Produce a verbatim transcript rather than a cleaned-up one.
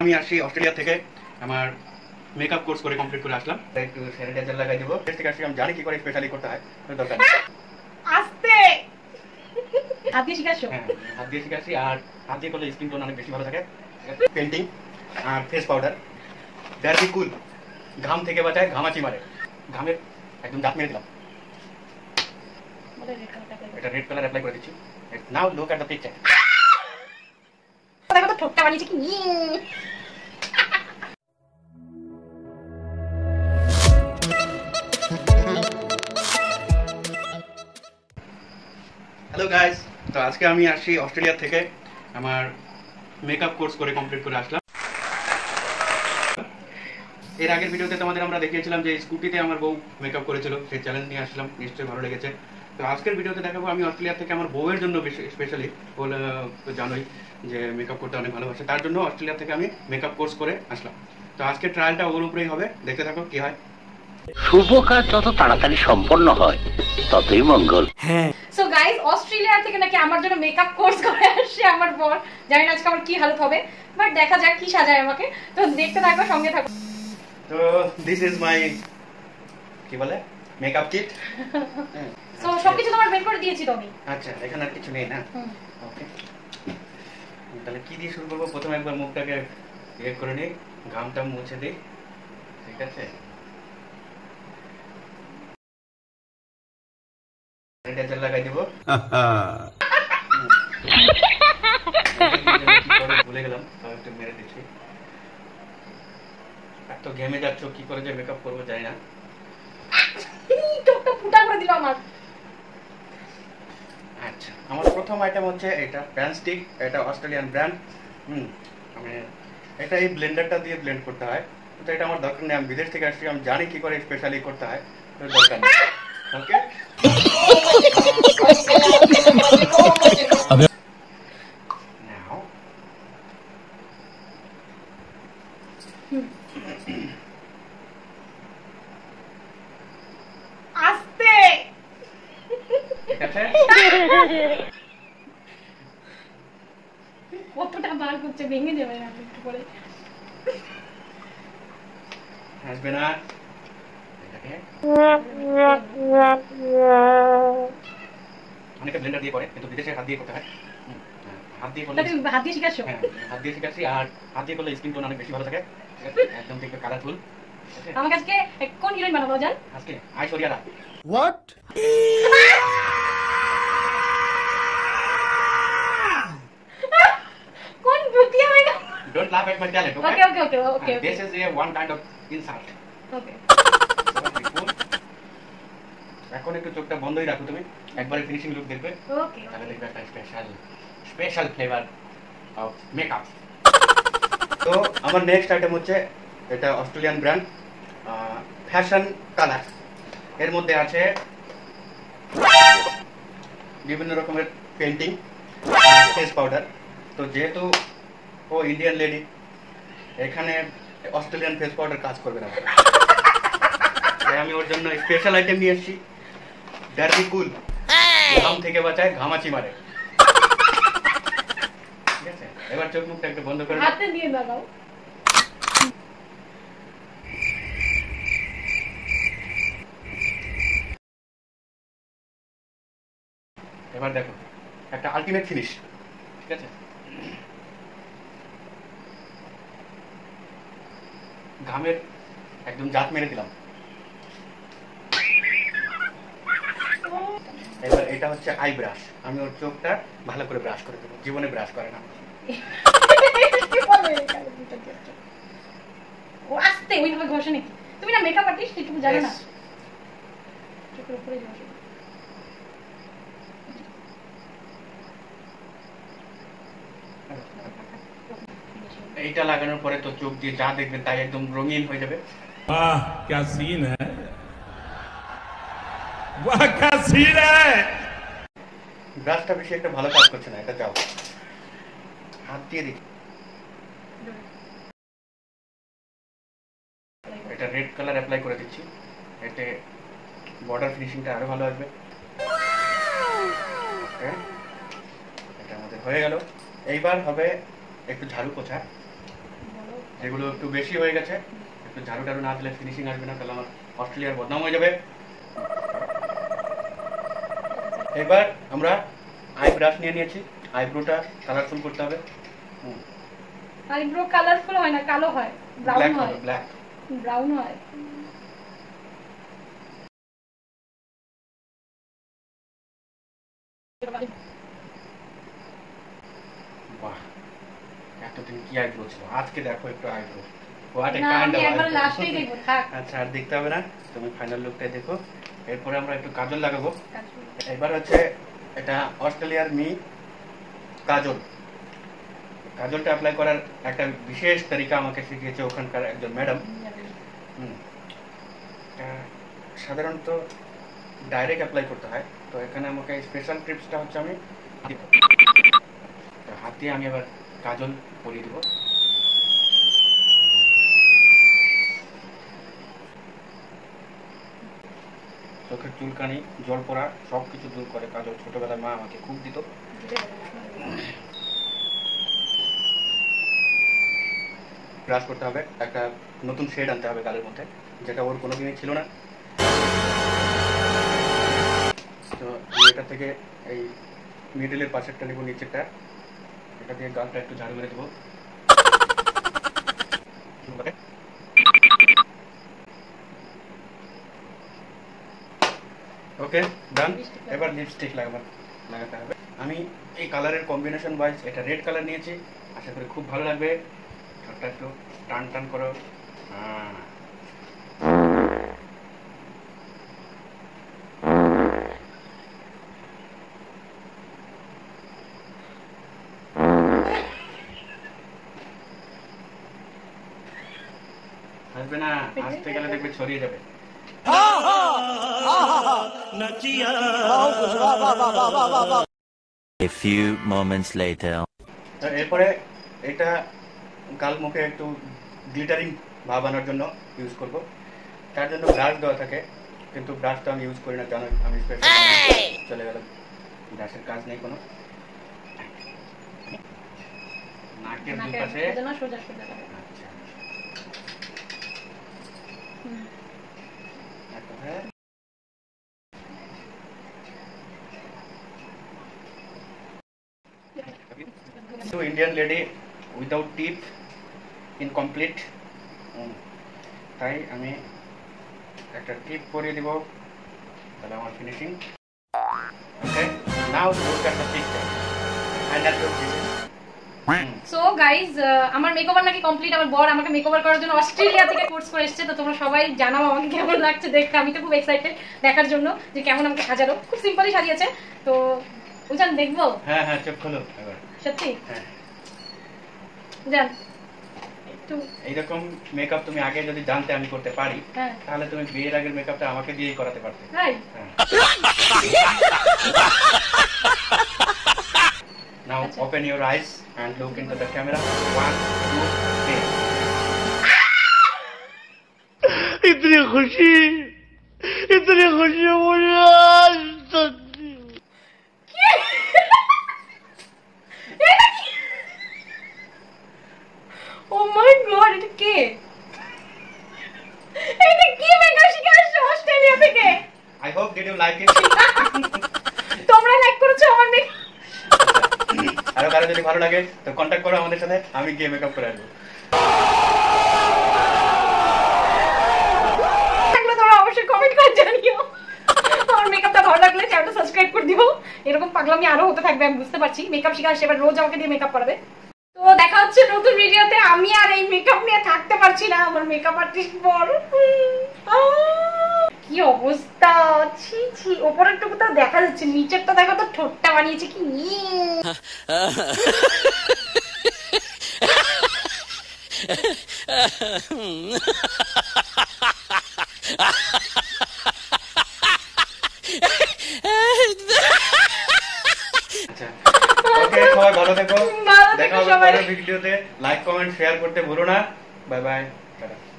আমি আসি অস্ট্রেলিয়া থেকে আমার মেকআপ কোর্স করে কমপ্লিট করে আসলাম। একটু স্যানিটাইজার লাগাই দেবো। দেশ থেকে আসি আমি জানি কি করে স্পেশালি করতে হয়, দরকার আস্তে হাত দিয়ে শিখাচ্ছো? হ্যাঁ, হাত দিয়ে শিখাচ্ছি। আর হাত দিয়ে করলে স্কিন টোন অনেক বেশি ভালো থাকে। পেন্টিং আর ফেস পাউডার ডার্বি কুল, ঘাম থেকে বাঁচায় ঘামাচি মারে। ঘামের একদম দাঁত মেরে দিলাম। এটা রেড কালার অ্যাপ্লাই করে দিচ্ছি। Now look at the picture. দেখো তো ঠোঁটটা বানিয়েছে কি। হ্যালো গাইস, তো আজকে আমি আসি অস্ট্রেলিয়া থেকে আমার মেকআপ কোর্স করে কমপ্লিট করে আসলাম। এর আগের ভিডিওতে তোমাদের আমরা দেখিয়েছিলাম যে স্কুটিতে আমার বউ মেকআপ করেছিল, সেই চ্যালেঞ্জ নিয়ে আসলাম। নিশ্চয়ই ভালো লেগেছে। তো আজকের ভিডিওতে দেখাবো আমি অস্ট্রেলিয়া থেকে আমার বউয়ের জন্য স্পেশালি, বলে তো জানোই যে মেকআপ করতে অনেক ভালোবাসে, তার জন্য অস্ট্রেলিয়া থেকে আমি মেকআপ কোর্স করে আসলাম। তো আজকে ট্রায়ালটা ওর উপরেই হবে, দেখতে থাকো কি হয়। শুভ কাজ যত তাড়াতাড়ি সম্পন্ন হয় ততই মঙ্গল। হ্যাঁ, সো গাইস, অস্ট্রেলিয়া থেকে নাকি আমার জন্য মেকআপ কোর্স করে আসছে আমার বর। জানি না আজকে আমার কি হালত হবে, বাট দেখা যাক কি সাজায় আমাকে। তো দেখতে থাকো, সঙ্গে থাকো। তো দিস ইজ মাই কি বলে মেকআপ কিট। সো সবকিছু তোমার বের করে দিয়েছি তো আমি। আচ্ছা, এখানে আর কিছু নেই না? ওকে, তাহলে কি দিয়ে শুরু করবো? প্রথমে একবার মুখটাকে ইয়ে করে নিই, ঘামটা মুছে দিই। ঠিক আছে, স্যানিটাইজার লাগাই দিব। ভুলে গেলাম, তাও একটু মেরে দিচ্ছি। এত ঘেমে যাচ্ছ, কি করে যে মেকআপ করবো জানি না। চোখটা ফুটা করে দিল আমার। আচ্ছা, আমার প্রথম আইটেম হচ্ছে এটা প্যান স্টিক। এটা অস্ট্রেলিয়ান ব্র্যান্ড। হুম মানে এটা এই ব্লেন্ডারটা দিয়ে ব্লেন্ড করতে হয়। তো এটা আমার দরকার নেই, আমি বিদেশ থেকে আসছি, আমি জানি কি করে স্পেশালি করতে হয়, দরকার নেই। ওকে, নাও আস্তে। ঠিক আছে, কতটা বার করছে, ভেঙে যাবে না একটু পরে। আসবে না এটাকে। অনেকে ব্লেন্ডার দিয়ে করে, কিন্তু বিদেশে হাত দিয়ে করতে হয়। হাত দিয়ে করলে তুমি হাত দিয়ে শিখাচ্ছো? হ্যাঁ, হাত দিয়ে শিখাচ্ছি। আর হাত দিয়ে করলে স্কিন টোন অনেক বেশি ভালো থাকে, একদম দেখবে কালারফুল। আমাকে আজকে কোন হিরোইন বানাবো জান? আজকে আইশ্বরিয়া রায়। What? কোন বুদ্ধি হবে না? Don't laugh at my talent, okay? Okay, okay, okay, okay, Uh, This okay. is a one kind of insult. Okay. এখন একটু চোখটা বন্ধই রাখো তুমি, একবারে ফিনিশিং লুক দেখবে, Okay. তাহলে দেখবে একটা special special flavour of makeup. তো আমার নেক্সট আইটেম হচ্ছে এটা অস্ট্রেলিয়ান ব্র্যান্ড ফ্যাশন কালার। এর মধ্যে আছে বিভিন্ন রকমের পেন্টিং, ফেস পাউডার। তো যেহেতু ও ইন্ডিয়ান লেডি, এখানে অস্ট্রেলিয়ান ফেস পাউডার কাজ করবে না, তাই আমি ওর জন্য স্পেশাল আইটেম নিয়ে এসেছি। ডার্বি কুল, ঘাম থেকে বাঁচায় ঘামাচি মারে। ঠিক আছে, এবার চোখ মুখটা একটু বন্ধ করে হাতে দিয়ে লাগাও। এবার দেখো একটা আলটিমেট ফিনিশ। ঠিক আছে, ঘামের একদম জাত মেরে দিলাম। এবার এটা হচ্ছে আই ব্রাশ। আমি ওর চোখটা ভালো করে ব্রাশ করে দেবো, জীবনে ব্রাশ করে না। ও আস্তে, ওইভাবে ঘষে নাকি? তুমি না মেকআপ আর্টিস্ট, একটু জানো না? চোখের উপরে ঘষে। এইটা লাগানোর পরে তো চোখ দিয়ে যা দেখবেন তাই একদম রঙিন হয়ে যাবে। वाह क्या सीन है, वाह क्या सीन है। ব্রাশটা বেশি একটা ভালো কাজ করছে না, এটা যাও হাত দিয়ে দেখি। এটা রেড কালার অ্যাপ্লাই করে দিচ্ছি, এতে বর্ডার ফিনিশিংটা আরো ভালো আসবে। ওকে, এটা আমাদের হয়ে গেল। এইবার হবে একটু ঝাড়ু পোছা। যেগুলো একটু বেশি হয়ে গেছে, একটু ঝাড়ু টাড়ু না দিলে ফিনিশিং আসবে না, তাহলে আমার অস্ট্রেলিয়ার বদনাম হয়ে যাবে। এবার আমরা আই ব্রাশ নিয়ে নিয়েছি, আইব্রোটা কালারফুল করতে হবে। আইব্রো কালারফুল হয় না, কালো হয়, ব্রাউন হয়, ব্ল্যাক ব্রাউন হয়। বাহ, এতদিন কি আইব্রো ছিল, আজকে দেখো একটু আইব্রো। হোয়াট এ না কাইন্ড আমি অফ একবার লাস্টেই দেখব, থাক। আচ্ছা, আর দেখতে হবে না, তুমি ফাইনাল লুকটাই দেখো। এরপরে আমরা একটু কাজল লাগাবো। এবার হচ্ছে এটা অস্ট্রেলিয়ার মি কাজল। কাজলটা অ্যাপ্লাই করার একটা বিশেষ তরিকা আমাকে শিখিয়েছে ওখানকার একজন ম্যাডাম। হুম, সাধারণত ডাইরেক্ট অ্যাপ্লাই করতে হয়, তো এখানে আমাকে স্পেশাল টিপসটা হচ্ছে আমি হাত দিয়ে আমি আবার কাজল পরিয়ে দেবো। চোখের চুলকানি, জল পড়া সব কিছু দূর করে কাজল। ছোটবেলায় মা আমাকে খুব দিত। ব্রাশ করতে হবে, একটা নতুন শেড আনতে হবে গালের মধ্যে, যেটা ওর কোনোদিনই ছিল না। তো এটা থেকে এই মিডলের পাশেরটা নেবো, নিচেরটা, এটা দিয়ে গালটা একটু ঝাড়ু মেরে দেবো। ওকে, ডান। এবার লিপস্টিক লাগাবো, লাগাতে হবে। আমি এই কালারের কম্বিনেশন ওয়াইজ এটা রেড কালার নিয়েছি, আশা করি খুব ভালো লাগবে। ঠোঁটটা একটু টান টান করো। আসবে না, আসতে গেলে দেখবে ছড়িয়ে যাবে। A few moments later. এরপরে এটা গাল মুখে একটু গ্লিটারিং ভাব আনার জন্য ইউজ করব। তার জন্য ব্রাশ দেওয়া থাকে, কিন্তু ব্রাশটা আমি ইউজ করি না, জানো আমি স্পেশাল চলে গেলাম, ব্রাশের কাজ নেই কোনো। নাকের দুই পাশে সোজা সোজা লাগে। আচ্ছা, to Indian lady without teeth, incomplete. তাই আমি একটা টিপ পরিয়ে দিব, তাহলে আমার finishing. Okay, now look at the picture. Final look this is. So guys, আমার মেকওভার নাকি কমপ্লিট। আমার বর আমাকে মেকওভার করার জন্য অস্ট্রেলিয়া থেকে কোর্স করে এসেছে। তো তোমরা সবাই জানাও আমাকে কেমন লাগছে দেখতে। আমি তো খুব এক্সাইটেড দেখার জন্য যে কেমন আমাকে সাজালো। খুব সিম্পলি সাজিয়েছে। তো উজান দেখবো? হ্যাঁ হ্যাঁ, চোখ খোলো এবার। সত্যি? হ্যাঁ। জান একটু এইরকম মেকআপ তুমি আগে যদি জানতে আমি করতে পারি, হ্যাঁ, তাহলে তুমি বিয়ের আগের মেকআপটা আমাকে দিয়েই করাতে পারতে। Hi. Now open your eyes and look into the camera. One, two, three. इतनी खुशी इतनी खुशी मुझे आज तक ও মাই গড, এটা কে? এটা কি মেকআপ শিখে আসছে অস্ট্রেলিয়া থেকে? I hope did you like it? তোমরা লাইক করেছো আমার মেকআপ? আরো কারো যদি ভালো লাগে তো কন্টাক্ট করো আমাদের সাথে, আমি গিয়ে মেকআপ করে আসবো। থাকলে তোমরা অবশ্যই কমেন্ট করে জানিও। আমার মেকআপটা ভালো লাগলে চ্যানেলটা সাবস্ক্রাইব করে দিও। এরকম পাগলামি আরো হতে থাকবে, আমি বুঝতে পারছি। মেকআপ শিখে আসছে, এবার রোজ আমাকে দিয়ে মেকআপ করাবে। তো দেখা হচ্ছে নতুন ভিডিওতে। আমি আর এই মেকআপ নিয়ে থাকতে পারছি না, আমার মেকআপ আর্টিস্ট বল। কি অবস্থা, ছি ছি। ওপরের টুকু তো দেখা যাচ্ছে, নিচেরটা দেখো তো ঠোঁটটা বানিয়েছে কি। আচ্ছা, ওকে, সবাই ভালো থেকো। ভালো থেকো দেখা হবে সবাই। পরের ভিডিওতে। লাইক কমেন্ট শেয়ার করতে ভুলো না। Bye bye, tata.